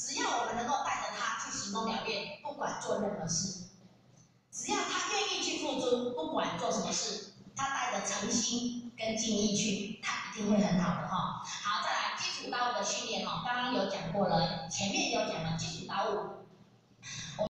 只要我们能够带着他去行动了愿，不管做任何事，只要他愿意去付出，不管做什么事，他带着诚心跟敬意去，他一定会很好的哈。好，再来基础道务的训练哈，刚刚有讲过了，前面有讲了基础道务。